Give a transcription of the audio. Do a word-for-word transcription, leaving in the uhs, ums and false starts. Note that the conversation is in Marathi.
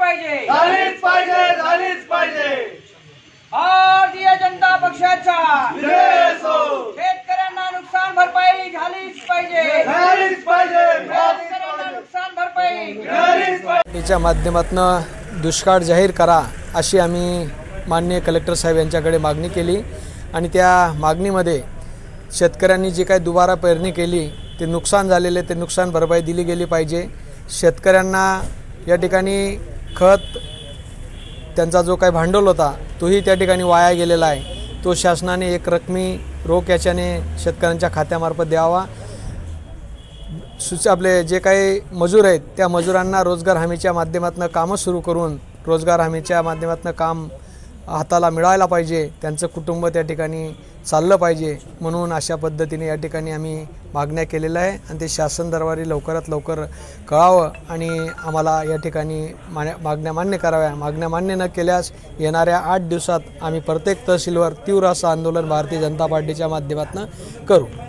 पाहिजे झालीच पाहिजे झालीच पाहिजे भारतीय जनता पक्षाच्या विजय असो. शेतकऱ्यांना नुकसान भरपाई झालीच पाहिजे झालीच पाहिजे शेतकऱ्यांना नुकसान भरपाई झालीच पाहिजे. च्या माध्यमातून दुष्काळ जाहीर करा अशी आम्ही माननीय कलेक्टर साहेब यांच्याकडे मागणी केली आणि त्या मागणीमध्ये शेतकऱ्यांनी जी काही दुबारा पेरणी केली ते नुकसान झालेले ते नुकसान भरपाई दिली गेली पाहिजे. शेतकऱ्यांना या ठिकाणी खत त्यांचा जो काही भांडवल होता तोही त्या ठिकाणी वाया गेलेला आहे. तो शासनाने एक रकमी रोख याच्याने शेतकऱ्यांच्या खात्यामार्फत द्यावा. सुच आपले जे काही मजूर आहेत त्या मजुरांना रोजगार हमीच्या माध्यमातून कामं सुरू करून रोजगार हमीच्या माध्यमातून काम हाताला मिळायला पाहिजे. त्यांचं कुटुंब त्या ठिकाणी चाललं पाहिजे म्हणून अशा पद्धतीने या ठिकाणी आम्ही मागण्या केलेल्या आहे आणि ते शासन दरबारी लवकरात लवकर कळावं आणि आम्हाला या ठिकाणी मा मागण्या मान्य कराव्या. मागण्या मान्य न केल्यास येणाऱ्या आठ दिवसात आम्ही प्रत्येक तहसीलवर तीव्र असं आंदोलन भारतीय जनता पार्टीच्या माध्यमातून करू.